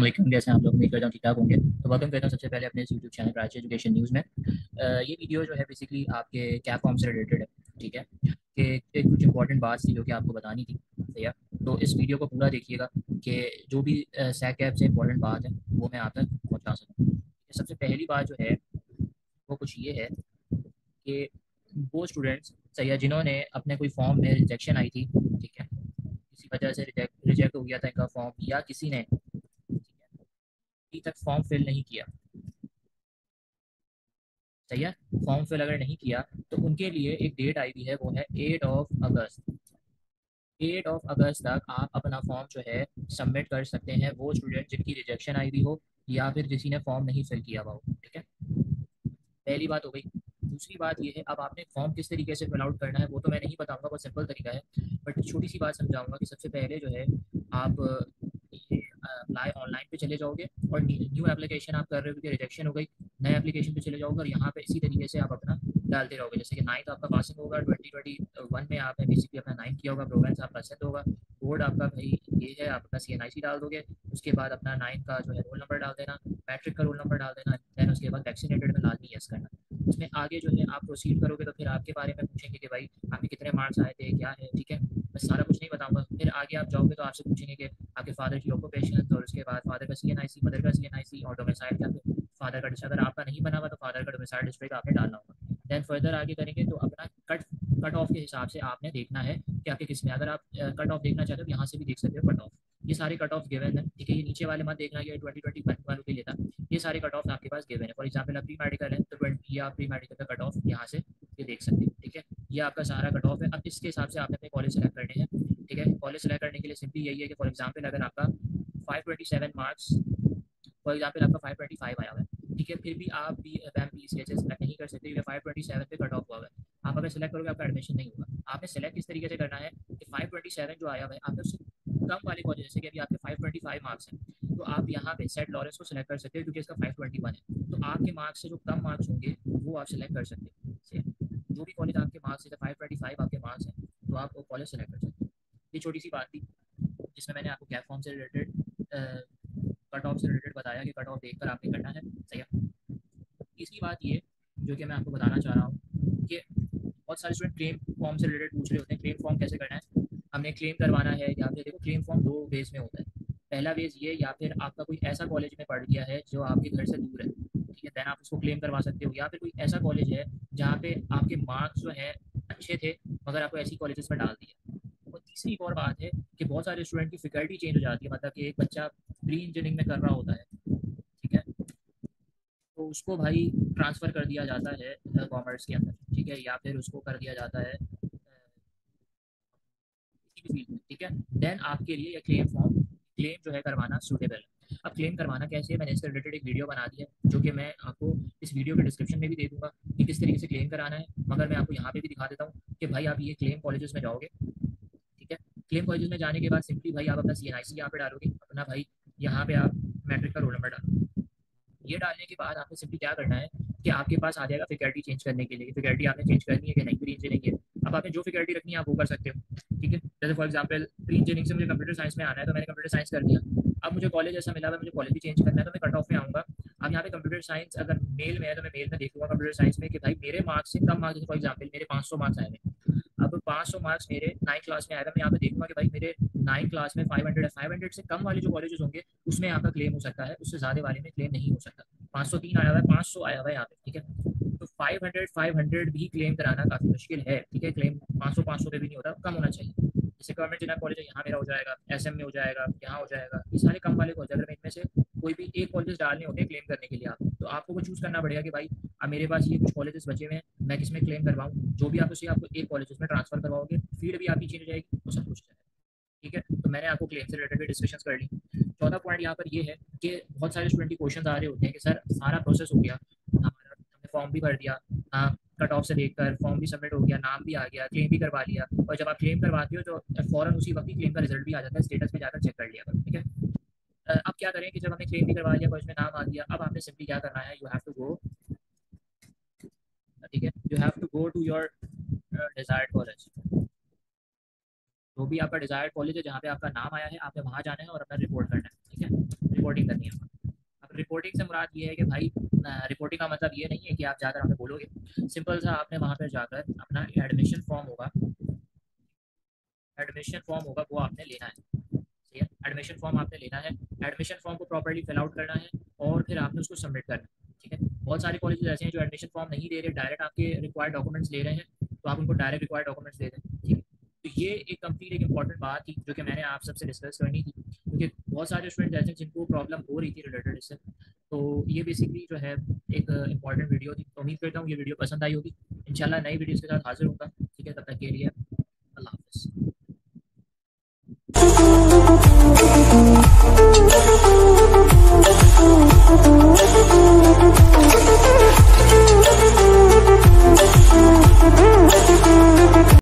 वालेकुम, कैसे हैं आप लोग? उम्मीद करता हूँ ठीक-ठाक होंगे। तो वेलकम करता हूँ सबसे पहले अपने इस YouTube channel Prachi education news में। ये वीडियो जो है बेसिकली आपके कैप फॉर्म से रिलेटेड है, ठीक है? कि एक कुछ इंपॉर्टेंट बात थी जो कि आपको बतानी थी, सही है? तो इस वीडियो को पूरा देखिएगा कि जो भी सैक कैप से इंपॉर्टेंट बात है, वो मैं आप तक पहुँचा सकूँ। सबसे पहली बात जो है, वो कुछ ये है कि वो स्टूडेंट्स सही है जिन्होंने अपने कोई फॉर्म में रिजेक्शन आई थी, ठीक है? किसी वजह से रिजेक्ट रिजेक्ट हो गया था इनका फॉर्म या किसी ने, ठीक है, अभी तक फॉर्म फिल नहीं किया, सही है। फॉर्म फिल अगर नहीं किया तो उनके लिए एक डेट आई हुई है, वो है 8 अगस्त। 8 अगस्त तक आप अपना फॉर्म जो है सबमिट कर सकते हैं, वो स्टूडेंट जिनकी रिजेक्शन आई हुई हो या फिर किसी ने फॉर्म नहीं फिल किया हुआ हो, ठीक है। पहली बात हो गई। दूसरी बात ये है, अब आपने फॉर्म किस तरीके से फिल आउट करना है वो तो मैं नहीं बताऊंगा, बहुत सिंपल तरीका है। बट छोटी सी बात समझाऊंगा कि सबसे पहले जो है आप ये अप्लाई ऑनलाइन पे चले जाओगे और न्यू एप्लीकेशन आप कर रहे हो क्योंकि रिजेक्शन हो गई, नए एप्लीकेशन पे चले जाओगे और यहाँ पे इसी तरीके से आप अपना डालते रहोगे। जैसे कि नाइन्थ आपका पासिंग होगा, 2021 में आपने बेसिकली अपना नाइन्थ किया होगा, प्रोग्रेस आपका 10th होगा, बोर्ड आपका भाई ये है, आप अपना CNIC डाल दोगे। उसके बाद अपना नाइन्थ का जो है रोल नंबर डाल देना, मैट्रिक का रोल नंबर डाल देना, देन उसके बाद वैक्सीनेटेड में लाजमी यस करना। उसमें आगे जो है आप प्रोसीड करोगे तो फिर आपके बारे में पूछेंगे कि भाई आपके कितने मार्क्स आए थे, क्या है, ठीक है। मैं सारा कुछ नहीं बताऊंगा। फिर आगे आप जाओगे तो आपसे पूछेंगे कि आपके फादर की ऑक्यूपेशन, और उसके बाद फादर का CNIC, मदर का CNIC और डोमिसाइल क्या है फादर का डिस्ट्रिक्ट। अगर आपका नहीं बना हुआ तो फादर का डोमिसाइल डिस्ट्रिक्ट आपने डालना होगा। देन फर्दर आगे करेंगे तो अपना कट ऑफ के हिसाब से आपने देखना है कि आपके किस में, अगर आप कट ऑफ देखना चाहते हो तो यहाँ से भी देख सकते हो कट ऑफ। ये सारे कट ऑफ गिवन है, ठीक है। ये नीचे वाले मत देखना, ये 2021 वालों के लिए था। ये सारे कट ऑफ आपके पास गिवन है। फॉर एग्जाम्पल आप प्री मेडिकल है तो 20 ये आप प्री मेडिकल का कट ऑफ यहाँ से ये देख सकते हो, ठीक है। ये आपका सारा कट ऑफ है। अब इसके हिसाब से आपने अपने कॉलेज सेलेक्ट करने हैं, ठीक है। कॉलेज सेलेक्ट करने के लिए सिंपली यही है कि फॉर एग्जाम्पल अगर आपका 527 मार्क्स, फॉर एग्जाम्पल आपका 525 आया हुआ है, ठीक है, फिर भी आप भी पैम पी सी सेलेक्ट नहीं कर सकते क्योंकि 527 पे कट ऑफ हुआ है। आप अगर सेलेक्ट करोगे आपका एडमिशन नहीं होगा। आपने सेलेक्ट किस तरीके से करना है कि 527 जो आया हुआ है आपने उससे कम वाले कॉलेज, जैसे कि अभी आपके 525 मार्क्स हैं तो आप यहाँ पे सेंट लॉरेंस को सिलेक्ट कर सकते हो क्योंकि इसका 521 है। तो आपके मार्क्स से जो कम मार्क्स होंगे वो आप सिलेक्ट कर सकते हो। जो भी कॉलेज आपके मार्क्स है, 525 आपके मार्क्स हैं तो आप वो कॉलेज सेलेक्ट कर सकते हो। ये छोटी सी बात थी जिसमें मैंने आपको कैप फॉर्म से रिलेटेड, कट ऑफ से रिलेटेड बताया कि कट ऑफ देखकर आपने करना है, सही है। तीसरी बात ये जो कि मैं आपको बताना चाह रहा हूँ कि बहुत सारे स्टूडेंट क्लेम फॉर्म से रिलेटेड पूछ रहे होते हैं, क्लेम फॉर्म कैसे करना है, हमने क्लेम करवाना है या फिर देखो क्लेम फॉर्म दो बेस में होता है। पहला बेस ये, या फिर आपका कोई ऐसा कॉलेज में पढ़ गया है जो आपके घर से दूर है, ठीक है, देन आप उसको क्लेम करवा सकते हो। या फिर कोई ऐसा कॉलेज है जहाँ पे आपके मार्क्स जो है अच्छे थे मगर आपको ऐसी कॉलेजेस में डाल दिया। और तीसरी एक और बात है कि बहुत सारे स्टूडेंट की फैकल्टी चेंज हो जाती है, मतलब कि एक बच्चा प्री इंजीनियरिंग में कर रहा होता है, ठीक है, तो उसको भाई ट्रांसफ़र कर दिया जाता है कॉमर्स के अंदर, ठीक है, या फिर उसको कर दिया जाता है किसी भी फील्ड में, ठीक है। देन आपके लिए ये क्लेम जो है करवाना सूटेबल है। अब क्लेम करवाना कैसे है, मैंने इससे रिलेटेड एक वीडियो बना दी है जो कि मैं आपको इस वीडियो के डिस्क्रिप्शन में भी दे दूंगा कि किस तरीके से क्लेम कराना है। मगर मैं आपको यहाँ पे भी दिखा देता हूँ कि भाई आप ये क्लेम कॉलेजेस में जाओगे, ठीक है। क्लेम कॉलेजेस में जाने के बाद सिंपली भाई आप अपना CNIC यहाँ पे डालोगे, अपना भाई यहाँ पे आप मैट्रिक का रोल नंबर डालो। ये डालने के बाद आपको सिंपली क्या करना है कि आपके पास आ जाएगा फैकल्टी चेंज करने के लिए, फैकल्टी आपने चेंज करनी है कि नहीं, प्री इंजीनियरिंग है। अब आपने जो फैकल्टी रखनी है आप वो कर सकते हो, ठीक है। जैसे फॉर एग्जांपल प्री इंजीनियरिंग से मुझे कंप्यूटर साइंस में आना है तो मैंने कंप्यूटर साइंस कर दिया। अब मुझे कॉलेज ऐसा मिला है, मुझे कॉलेज भी चेंज करना है तो मैं कट ऑफ में आऊँगा। अब यहाँ पे कंप्यूटर साइंस अगर मेल में है तो मैं मेल में देखूंगा कंप्यूटर साइंस में कि भाई मेरे मार्क्स से कम मार्क्स, फॉर एग्जाम्पल मेरे 500 मार्क्स आए हैं। अब 500 मार्क्स मेरे 9 क्लास में आएगा, मैं यहाँ पे देखूंगा कि भाई मेरे 9 क्लास में 500 है, 500 से कम वाले जो कॉलेजेस होंगे उसमें यहाँ का क्लेम हो सकता है, उससे ज़्यादा वाले में क्लेम नहीं हो सकता। 503 आया हुआ है, 500 आया हुआ है यहाँ पे, ठीक है। तो 500 भी क्लेम कराना काफ़ी मुश्किल है, ठीक है। क्लेम 500 पे भी नहीं होता, कम होना चाहिए। जैसे गवर्नमेंट जिला कॉलेज है यहाँ मेरा हो जाएगा, SM में हो जाएगा, यहाँ हो जाएगा, ये सारे कम वाले कॉलेज। अगर मैं इनमें से कोई भी एक कॉलेज डालने होते हैं क्लेम करने के लिए आप, तो आपको वो चूज़ करना पड़ेगा कि भाई अब मेरे पास ये कुछ कॉलेजेस बचे हुए हैं, मैं किसमें क्लेम करवाऊँ। जो भी आपको चाहिए आपको एक कॉलेज में ट्रांसफर करवाओगे, फीड भी आपकी चेंज हो जाएगी, वो सब कुछ है, ठीक है। तो मैंने आपको क्लेम से रिलेटेड डिस्कशन कर ली। चौथा पॉइंट यहाँ पर ये है कि बहुत सारे स्टूडेंट के क्वेश्चन आ रहे होते हैं कि सर सारा प्रोसेस हो गया हमारा, हमने फॉर्म भी भर दिया, हाँ, कट ऑफ से देखकर फॉर्म भी सबमिट हो गया, नाम भी आ गया, क्लेम भी करवा लिया, और जब आप क्लेम करवाते हो तो फौरन उसी वक्त ही क्लेम का रिजल्ट भी आ जाता है, स्टेटस में जाकर चेक कर लिया करो, ठीक है। अब क्या करें कि जब हमने क्लेम भी करवा लिया, कॉलेज में नाम आ गया, अब आपने सिंपली क्या करना है, यू हैव टू गो, ठीक है, you have to go to your desired college. जो भी आपका डिजायर्ड कॉलेज है जहाँ पे आपका नाम आया है, आपने वहाँ जाना है और अपना रिपोर्ट करना है। ठीक है, रिपोर्टिंग करनी है। अब रिपोर्टिंग से मुराद ये है कि भाई रिपोर्टिंग का मतलब ये नहीं है कि आप जाकर हमें बोलोगे, सिंपल सा आपने वहाँ पर जाकर अपना एडमिशन फॉर्म होगा, एडमिशन फॉर्म होगा वो आपने लेना है। ठीक है, एडमिशन फॉर्म आपने लेना है, एडमिशन फॉर्म को प्रॉपर्ली फिल आउट करना है और फिर आपने उसको सबमिट करना है। ठीक है, बहुत सारे कॉलेजेस ऐसे हैं जो एडमिशन फॉर्म नहीं दे रहे, डायरेक्ट आपके रिक्वायर्ड डॉक्यूमेंट्स ले रहे हैं, तो आप उनको डायरेक्ट रिक्वायर्ड डॉक्यूमेंट्स दे दें। ठीक है, तो ये एक कंप्लीट एक इंपॉर्टेंट बात थी जो कि मैंने आप सबसे डिस्कस करनी थी, क्योंकि बहुत सारे स्टूडेंट ऐसे हैं जिनको प्रॉब्लम हो रही थी रिलेटेड इससे। तो ये बेसिकली जो है एक इंपॉर्टेंट वीडियो थी, तो उम्मीद करता हूँ ये वीडियो पसंद आई होगी। इंशाल्लाह नई वीडियोज़ के साथ हाजिर होगा। ठीक है, तब तक के लिए अल्लाह हाफ़िज़।